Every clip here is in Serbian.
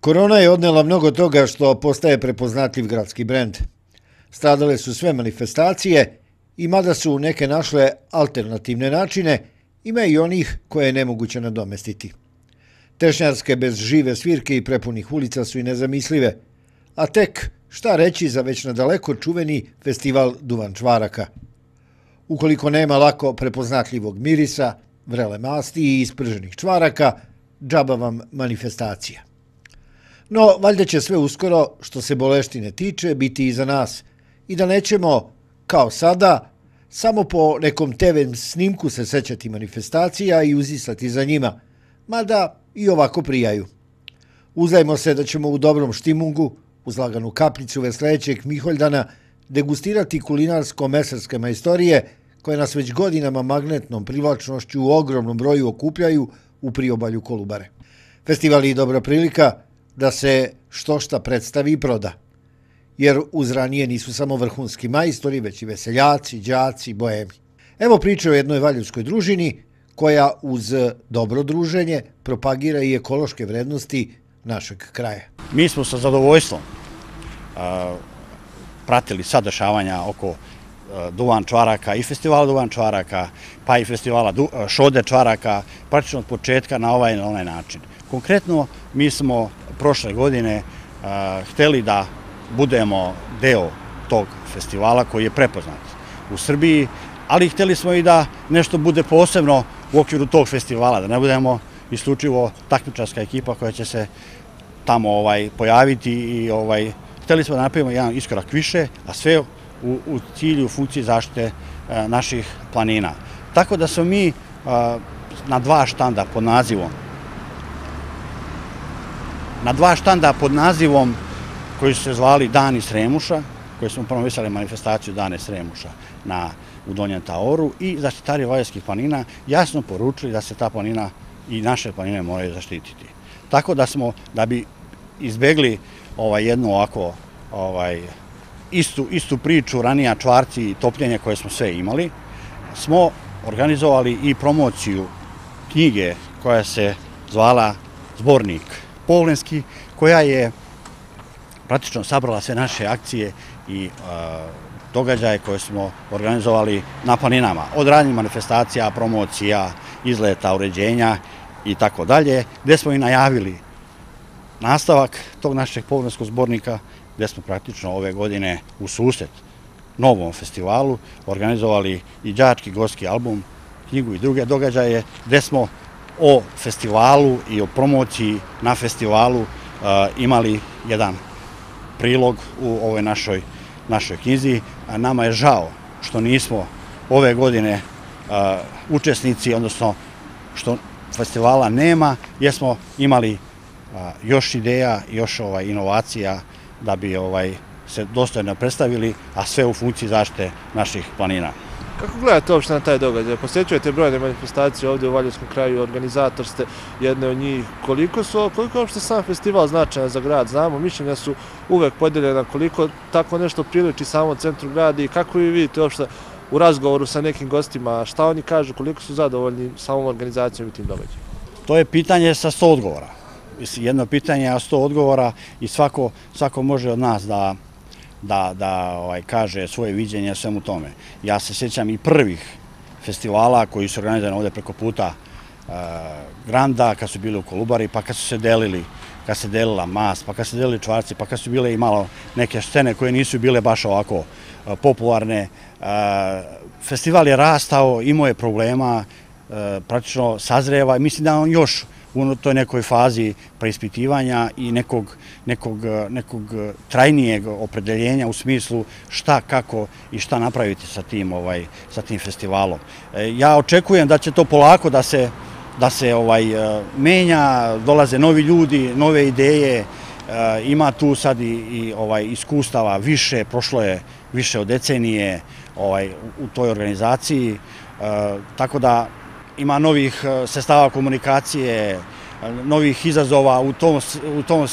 Korona je odnela mnogo toga što postaje prepoznatljiv gradski brend. Stradale su sve manifestacije i mada su neke našle alternativne načine, ima i onih koje je nemoguće nadomestiti. Tešnjarske bez žive svirke i prepunih ulica su i nezamislive, a tek šta reći za već nadaleko čuveni festival Duvan čvaraka. Ukoliko nema lako prepoznatljivog mirisa, vrele masti i isprženih čvaraka, džaba vam manifestacija. No, valjda će sve uskoro, što se boleštine tiče, biti iza nas i da nećemo, kao sada, samo po nekom TV snimku se sećati manifestacija i uzisati za njima, mada i ovako prijaju. Uzdajmo se da ćemo u dobrom štimungu, uz laganu kaplicu veslećeg Miholdana, degustirati kulinarsko-mesarske majstorije koje nas već godinama magnetnom privlačnošću u ogromnom broju okupljaju u priobalju Kolubare. Festival je dobra prilika da se što šta predstavi i proda, jer uz ranije nisu samo vrhunski majstori, već i veseljaci, đaci, boemi. Evo priče o jednoj valjevskoj družini koja uz dobro druženje propagira i ekološke vrednosti našeg kraja. Mi smo sa zadovoljstvom pratili sva dešavanja oko Duvan čvaraka i festivala Duvan čvaraka, pa i festivala Šode čvaraka, praktično od početka na ovaj i na onaj način. Konkretno, mi smo prošle godine hteli da budemo deo tog festivala koji je prepoznat u Srbiji, ali hteli smo i da nešto bude posebno u okviru tog festivala, da ne budemo isključivo takmičarska ekipa koja će se tamo pojaviti i hteli smo da napravimo jedan iskorak više, a sve u cilju, funkciji zaštite naših planina. Tako da smo mi na dva štanda pod nazivom koji su se zvali Dani Sremuša, koji smo promovisali manifestaciju Dane Sremuša u Donjem Taoru, i zaštitari valjevskih planina jasno poručili da se ta planina i naše planine moraju zaštititi. Tako da smo, da bi izbegli jednu ovako istu priču, ranija čvarci i topljenje koje smo sve imali, smo organizovali i promociju knjige koja se zvala Zbornik Povlenski, koja je praktično sabrala sve naše akcije i događaje koje smo organizovali na planinama, od ranijih manifestacija, promocija, izleta, uređenja i tako dalje, gde smo i najavili nastavak tog našeg povlenskog zbornika, gde smo praktično ove godine u susret novom festivalu organizovali i đački gorski album, knjigu i druge događaje, gde smo o festivalu i o promociji na festivalu imali jedan prilog u ovoj našoj knjizi. Nama je žao što nismo ove godine učesnici, odnosno što festivala nema, jer smo imali još ideja, još inovacija da bi se dostojno predstavili, a sve u funkciji zaštite naših planina. Kako gledate uopšte na taj događaj? Posjećujete brojne manifestacije ovdje u Valjevskom kraju, organizator ste jedne od njih. Koliko je uopšte sam festival značajan za grad? Znamo, mišljenja su uvek podeljena, koliko tako nešto priliči samom centru grada i kako vi vidite uopšte u razgovoru sa nekim gostima, šta oni kažu, koliko su zadovoljni samom organizacijom i tim događajem? To je pitanje sa 100 odgovora. Jedno pitanje, a 100 odgovora, i svako može od nas da kaže svoje viđenje o svemu tome. Ja se sjećam i prvih festivala koji su organizovani ovdje preko puta Granda, kad su bili u Kolubari, pa kad se delila mast, pa kad se delili čvarci, pa kad su bile i malo neke scene koje nisu bile baš ovako popularne. Festival je rastao, imao je problema, praktično sazreva, i mislim da on još u toj nekoj fazi preispitivanja i nekog trajnijeg opredeljenja u smislu šta, kako i šta napraviti sa tim festivalom. Ja očekujem da će to polako da se menja, dolaze novi ljudi, nove ideje, ima tu sad i iskustava više, prošlo je više od decenije u toj organizaciji, tako da ima novih sredstava komunikacije, novih izazova u tom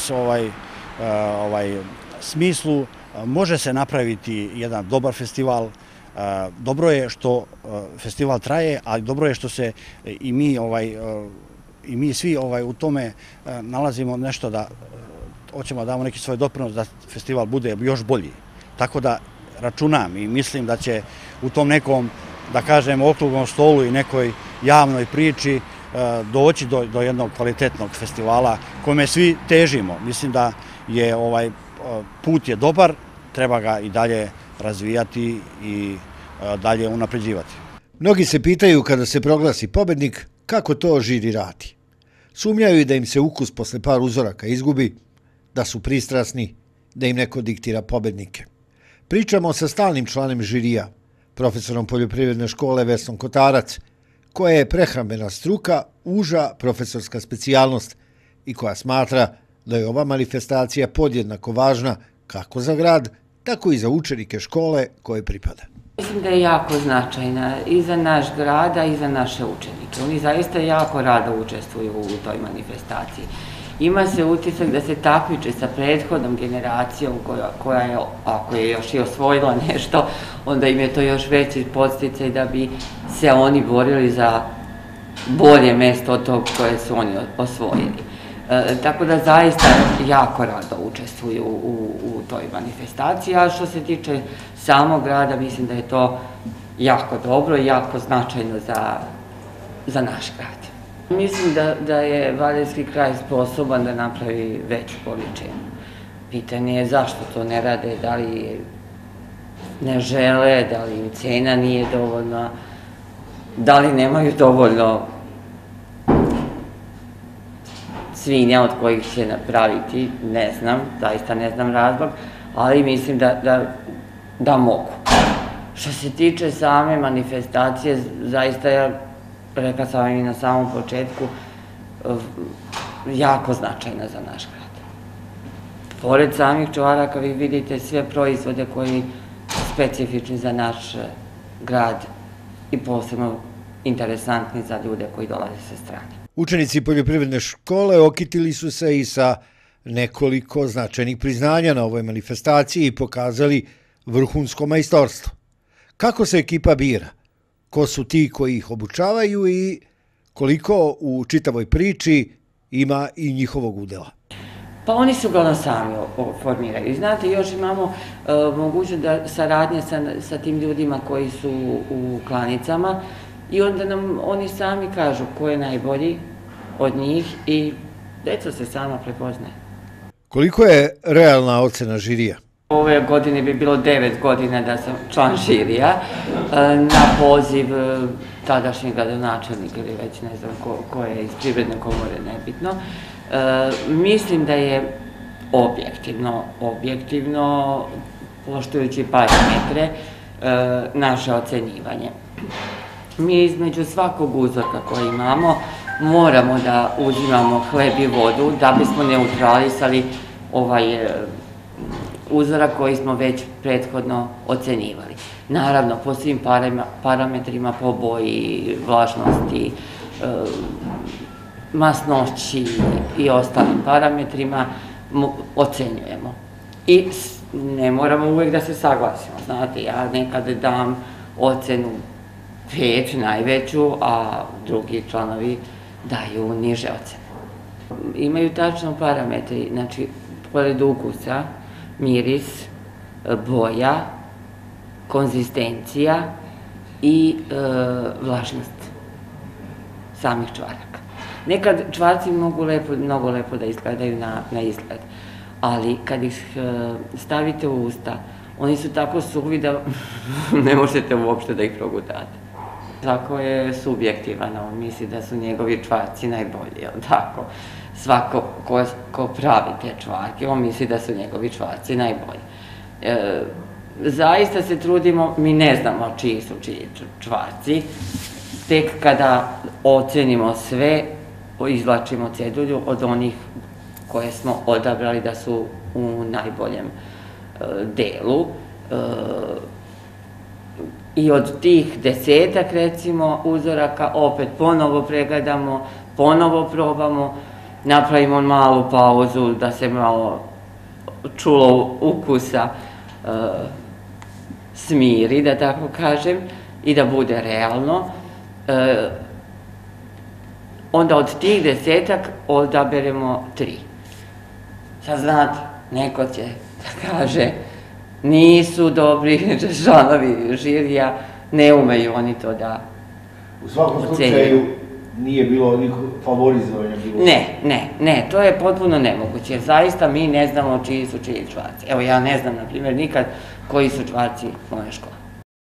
smislu. Može se napraviti jedan dobar festival. Dobro je što festival traje, ali dobro je što se i mi svi u tome nalazimo nešto hoćemo da damo neki svoj doprinos da festival bude još bolji. Tako da računam i mislim da će u tom nekom, da kažem, okruglom stolu i nekoj javnoj priči doći do jednog kvalitetnog festivala kome svi težimo. Mislim da je put je dobar, treba ga i dalje razvijati i dalje unapređivati. Mnogi se pitaju kada se proglasi pobednik kako to žiri radi. Sumnjaju i da im se ukus posle par uzoraka izgubi, da su pristrasni, da im neko diktira pobednike. Pričamo sa stalnim članom žirija, profesorom poljoprivredne škole Vesnom Kotarac, koja je prehrambena struka, uža profesorska specijalnost i koja smatra da je ova manifestacija podjednako važna kako za grad, tako i za učenike škole koje pripada. Mislim da je jako značajna i za naš grad, i za naše učenike. Oni zaista jako rado učestvuju u toj manifestaciji. Ima se utisak da se takmiče sa prethodnom generacijom koja je, ako je još i osvojila nešto, onda im je to još veći podsticaj da bi se oni borili za bolje mesto od tog koje su oni osvojili. Tako da zaista jako rado učestvuju u toj manifestaciji, a što se tiče samog grada, mislim da je to jako dobro i jako značajno za naš grad. Mislim da je Valjevski kraj sposoban da napravi veću količinu. Pitanje je zašto to ne rade, da li ne žele, da li im cena nije dovoljna, da li nemaju dovoljno svinja od kojih će napraviti, ne znam, zaista ne znam razlog, ali mislim da mogu. Što se tiče same manifestacije, zaista ja, rekla sam i na samom početku, jako značajna za naš grad. Pored samih čuvaraka vi vidite sve proizvode koji su specifični za naš grad i posebno interesantni za ljude koji dolaze sa strane. Učenici poljoprivredne škole okitili su se i sa nekoliko značajnih priznanja na ovoj manifestaciji i pokazali vrhunsko majstorstvo. Kako se ekipa bira? Ko su ti koji ih obučavaju i koliko u čitavoj priči ima i njihovog udela? Pa oni se uglavnom sami formiraju. Znate, još imamo mogućnost da saradnje sa tim ljudima koji su u klanicama i onda nam oni sami kažu ko je najbolji od njih i deca se sama prepoznaje. Koliko je realna ocena žirija? Ove godine bi bilo 9 godina da sam član žirija na poziv tadašnjeg gradonačelnika ili već ne znam ko je iz Privredne komore, nebitno. Mislim da je objektivno, poštujući parametre, naše ocenjivanje. Mi između svakog uzorka koji imamo moramo da uzimamo hleb i vodu da bismo neutralisali ovaj uzorak koji smo već prethodno ocenjivali. Naravno, po svim parametrima, po boji, vlažnosti, masnoći i ostalim parametrima ocenjujemo. I ne moramo uvek da se saglasimo. Znate, ja nekad dam ocenu 5, najveću, a drugi članovi daju niže ocene. Imaju tačno parametri, znači, pored ukusa, miris, boja, konzistencija i vlažnost samih čvaraka. Nekad čvarci mogu mnogo lepo da izgledaju na izgled, ali kad ih stavite u usta, oni su tako suvi da ne možete uopšte da ih progutate. Svako je subjektivan, on misli da su njegovi čvarci najbolji, jel tako? Svako ko pravi te čvarke, on misli da su njegovi čvarci najbolji. Zaista se trudimo, mi ne znamo čiji su čiji čvarci, tek kada ocenimo sve, izvlačimo cedulju od onih koje smo odabrali da su u najboljem delu. I od tih 10-ak, recimo, uzoraka opet ponovo pregledamo, ponovo probamo, napravimo malu pauzu da se malo čulo ukusa smiri, da tako kažem, i da bude realno. Onda od tih 10-ak odaberemo 3. Sad znate, neko će da kaže nisu dobri članovi žirija, ne umeju oni to da U svakom slučaju nije bilo favorizovanja. Ne, to je potpuno nemoguće, jer zaista mi ne znamo čiji su čiji čvarci. Evo, ja ne znam, na primjer, nikad koji su čvarci moje škole.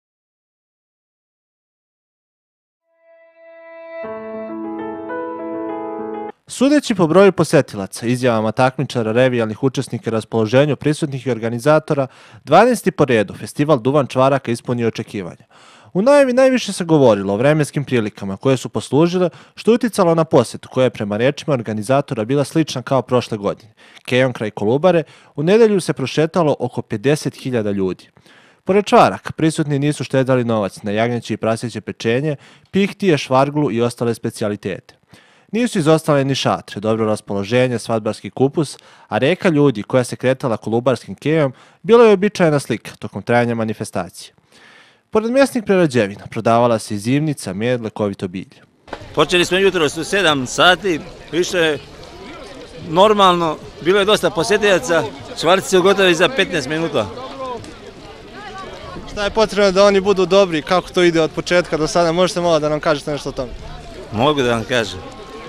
Sudeći po broju posetilaca, izjavama takmičara, revijalnih učesnika, raspoloženju prisutnih i organizatora, 12. po redu festival Duvan čvaraka ispunio očekivanja. U najavi najviše se govorilo o vremenskim prilikama koje su poslužile, što je uticalo na posjetu koja je prema rečima organizatora bila slična kao prošle godine. Kejom kraj Kolubare u nedelju se prošetalo oko 50.000 ljudi. Pored čvaraka, prisutni nisu štedali novac na jagnjeće i praseće pečenje, pihtije, švarglu i ostale specijalitete. Nisu izostale ni šatre, dobro raspoloženje, svadbarski kupus, a reka ljudi koja se kretala Kolubarskim kejom bila je običajna slika tokom trajanja manifestacije. Pored mjesnih prerađevina prodavala se i zimnica, med, lekovito bilje. Počeli smo jutros u 7 sati, više je normalno, bilo je dosta posjetilaca, čvarci su gotovi za 15 minuta. Šta je potrebno da oni budu dobri, kako to ide od početka do sada, možete malo da nam kažete nešto o tome? Mogu da vam kažem.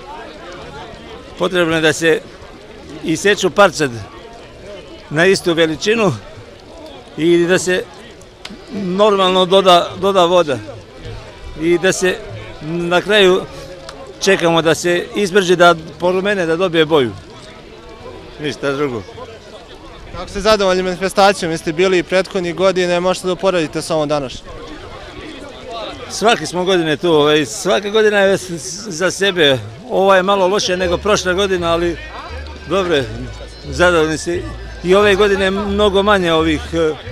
Potrebno je da se iseču parčad na istu veličinu i da se normalno doda voda i da se na kraju čekamo da se izbrži, da porumene, da dobije boju. Ništa drugo. Kako ste zadovoljni manifestacijom, jeste bili i prethodnih godine, možete da uporedite sa ovom današnjom? Svake smo godine tu, svaka godina je za sebe. Ovo je malo loše nego prošla godina, ali dobro, zadovoljni se. I ove godine je mnogo manje ovih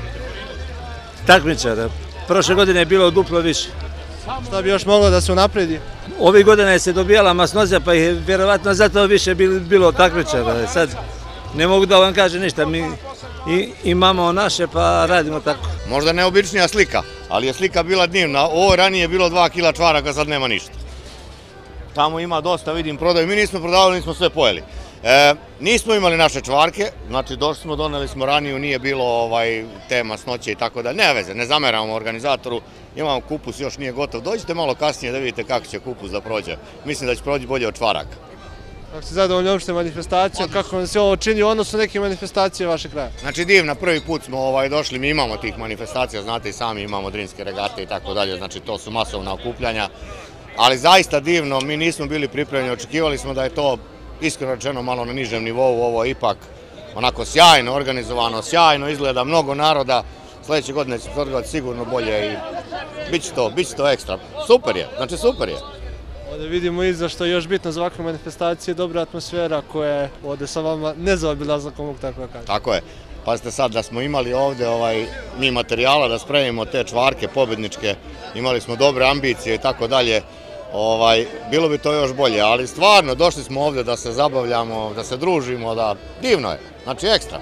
takmičara. Prošle godine je bilo duplo više. Šta bi još moglo da se unapredi? Ovih godina je se dobijala masnoća, pa je vjerovatno zato više bilo takmičara. Sad ne mogu da vam kažem ništa, mi imamo naše pa radimo tako. Možda neobičnija slika, ali je slika bila divna. Ovo ranije je bilo 2 kila čvaraka, sad nema ništa. Tamo ima dosta, vidim, prodaju. Mi nismo prodavali, nismo sve pojeli. Nismo imali naše čvarke, znači došli smo, doneli smo raniju, nije bilo te masnoće i tako da. Ne veze, ne zameramo organizatoru, imamo kupus, još nije gotov. Dođite malo kasnije da vidite kako će kupus da prođe. Mislim da će proći bolje od čvaraka. Kako ste zadovoljni uopšte manifestacijom, kako vam se ovo čini u odnosu na neke manifestacije vašeg kraja? Znači divna, prvi put smo došli, mi imamo tih manifestacija, znate i sami imamo drinske regate i tako dalje, znači to su masovna okupljanja, ali zaista divno, mi nismo bili pripremljeni, očekivali smo da je to iskreno rečeno malo na nižem nivou, ovo je ipak onako sjajno organizovano, sjajno izgleda, mnogo naroda, sljedeće godine će se odgledati sigurno bolje i bit će to ekstra. Super je, znači super je. Ovdje vidimo i za što je još bitno za ovakve manifestacije, dobra atmosfera koja je ovdje sa vama nezaobilazna, mogu tako da kažem. Tako je. Pazite sad da smo imali ovdje mi materijala da spremimo te čvarke pobjedničke, imali smo dobre ambicije i tako dalje, bilo bi to još bolje, ali stvarno došli smo ovdje da se zabavljamo, da se družimo, da divno je, znači ekstra.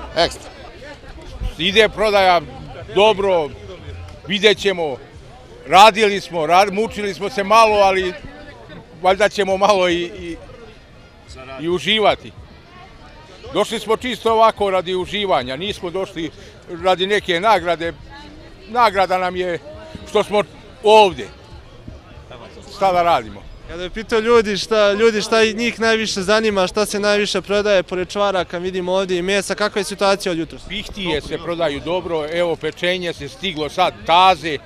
Ide prodaja dobro, vidjet ćemo, radili smo, mučili smo se malo, ali valjda ćemo malo i uživati. Došli smo čisto ovako radi uživanja, nismo došli radi neke nagrade. Nagrada nam je što smo ovdje. Šta da radimo? Kada je pitao ljudi šta njih najviše zanima, šta se najviše prodaje pored čvaraka, vidimo ovdje i mesa, kakva je situacija od jutros? Pihtije se prodaju dobro, evo pečenje se stiglo sad, taze.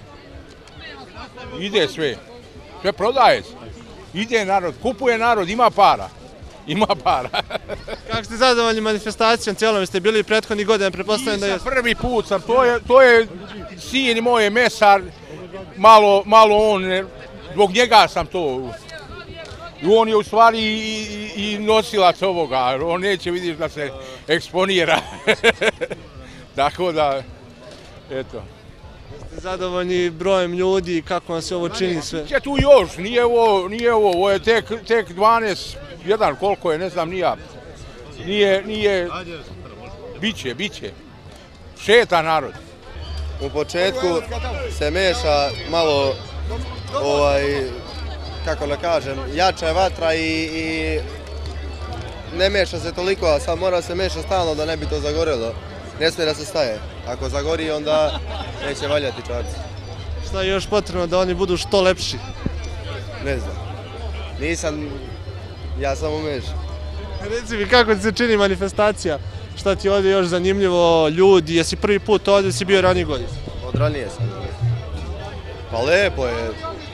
Ide sve prodaje se. Ide narod, kupuje narod, ima para. Kako ste zadovoljni manifestacijom cijelom, ste bili prethodnih godina, pretpostavljam da je... Prvi put sam, to je sin moje mesar, malo on, zbog njega sam to. On je u stvari i nosilac ovoga, on neće vidiš da se eksponira. Tako da, eto. Ste zadovoljni brojem ljudi, kako vam se ovo čini sve? Biće tu još, nije ovo je tek 12, jedan koliko je, ne znam ni ja. Nije, biće. Šeta narod. U početku se meša malo, kako da kažem, jača je vatra i ne meša se toliko, a sad mora se meša stalno da ne bi to zagorelo. Ne smije da se staje. Ako zagori, onda neće valjati čvarci. Šta je još potrebno da oni budu što lepši? Ne znam. Nisam, ja samo mešam. Reci mi, kako ti se čini manifestacija? Šta ti je ovdje još zanimljivo, ljudi, jesi prvi put ovdje, si bio ranije godina? Od ranije sam. Pa lepo je.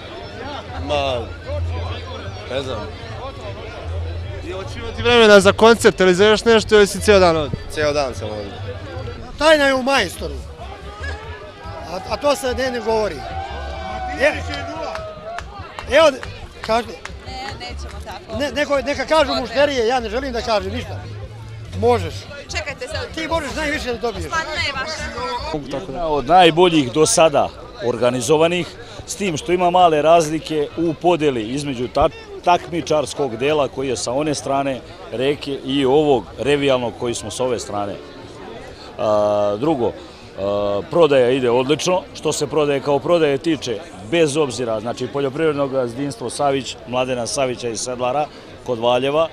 Ne znam. I hoće imati vremena za koncert ili za još nešto ili si cijel dan ovdje? Cijel dan sam ovdje. Tajna je u majstoru, a to se ne govori. Evo, kažete. Ne, nećemo tako. Neka kažu mušterije, ja ne želim da kažem ništa. Možeš. Čekajte sad. Ti možeš najviše da dobiješ. Pa ne baš. Jedna od najboljih do sada organizovanih, s tim što ima male razlike u podeli između takmičarskog dela koji je sa one strane reke i ovog revijalnog koji smo s ove strane. Drugo, prodaja ide odlično, što se prodaje kao prodaje tiče, bez obzira, znači poljoprivredno gazdinstvo Savić, Mladena Savića iz Sedlara kod Valjeva.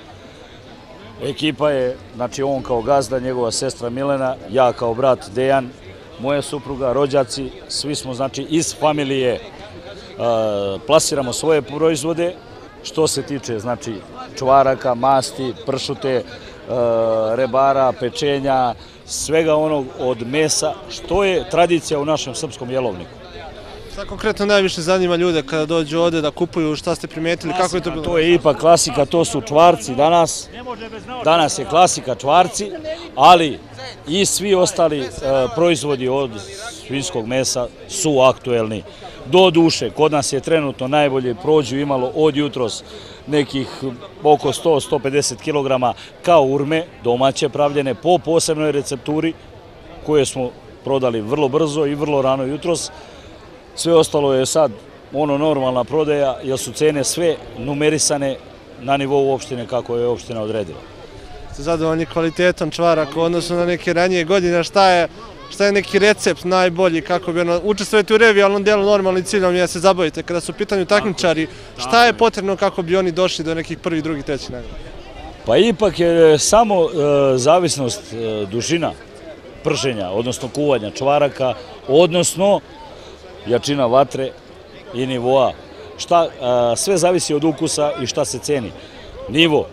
Ekipa je, znači on kao gazda, njegova sestra Milena, ja kao brat Dejan, moja supruga, rođaci, svi smo znači iz familije, plasiramo svoje proizvode, što se tiče znači čvaraka, masti, pršute, rebara, pečenja, svega onog od mesa, što je tradicija u našem srpskom jelovniku. Šta konkretno najviše zanima ljude kada dođu ovdje da kupuju, šta ste primetili, kako je to bilo? To je ipak klasika, to su čvarci danas. Danas je klasika čvarci, ali i svi ostali proizvodi od svinjskog mesa su aktuelni. Do duše, kod nas je trenutno najbolje prođu imalo od jutros nekih oko 100-150 kg kao urme, domaće pravljene po posebnoj recepturi koje smo prodali vrlo brzo i vrlo rano jutros. Sve ostalo je sad ono normalna prodaja, jer su cene sve numerisane na nivou opštine kako je opština odredila. Ste zadovoljni kvalitetom čvaraka u odnosu na neke ranije godine, šta je neki recept najbolji, kako bi učestvujete u revijalnom delu, normalni ciljom je da se zabavite. Kada su u pitanju takmičari, šta je potrebno kako bi oni došli do nekih prvi, drugi, treći nagrada? Pa ipak je samo zavisnost dužina prženja, odnosno kuvanja čvaraka, odnosno jačina vatre i nivoa. Sve zavisi od ukusa i šta se ceni. Nivo,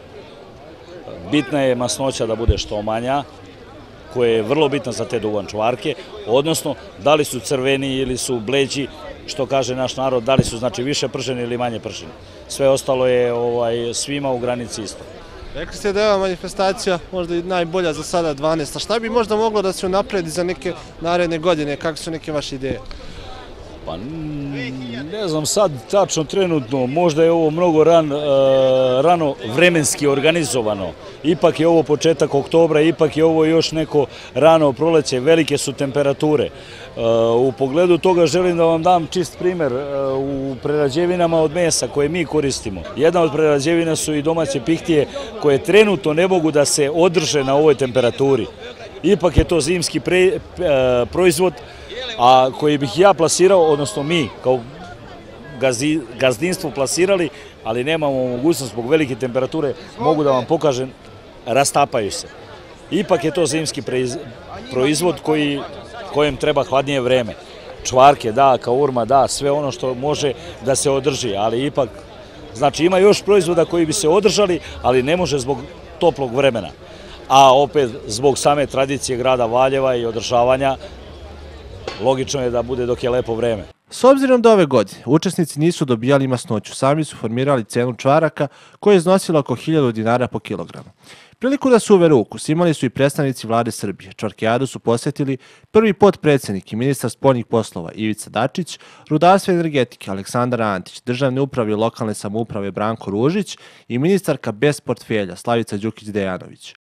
bitna je masnoća da bude što manja, koja je vrlo bitna za te duvan čvarke, odnosno da li su crveni ili su bleđi, što kaže naš narod, da li su znači više prženi ili manje prženi. Sve ostalo je svima u granici isto. Rekli ste da je ova manifestacija možda i najbolja za sada 12. A šta bi možda moglo da se unapredi za neke naredne godine? Kako su neke vaše ideje? Pa ne znam sad tačno trenutno, možda je ovo mnogo rano vremenski organizovano. Ipak je ovo početak oktobra, ipak je ovo još neko rano proleće, velike su temperature. U pogledu toga želim da vam dam čist primer u prerađevinama od mesa koje mi koristimo. Jedna od prerađevina su i domaće pihtije koje trenutno ne mogu da se održe na ovoj temperaturi. Ipak je to zimski proizvod, a koji bih ja plasirao, odnosno mi kao gazdinstvo plasirali, ali nemamo mogućnost zbog velike temperature, mogu da vam pokažem, rastapaju se. Ipak je to zimski proizvod kojem treba hladnije vreme. Čvarke da, kaurma da, sve ono što može da se održi, ali ipak, znači ima još proizvoda koji bi se održali, ali ne može zbog toplog vremena. A opet zbog same tradicije grada Valjeva i održavanja, logično je da bude dok je lepo vreme. S obzirom da ove godine učesnici nisu dobijali masnoću, sami su formirali cenu čvaraka koja je iznosila oko 1000 dinara po kilogramu. Priliku da se uvere ukus imali su i predstavnici vlade Srbije. Čvarkijadu su posjetili prvi potpredsjednik i ministar spoljnih poslova Ivica Dačić, rudarstva i energetike Aleksandar Antić, državne uprave i lokalne samouprave Branko Ružić i ministarka bez portfelja Slavica Đukić Dejanović.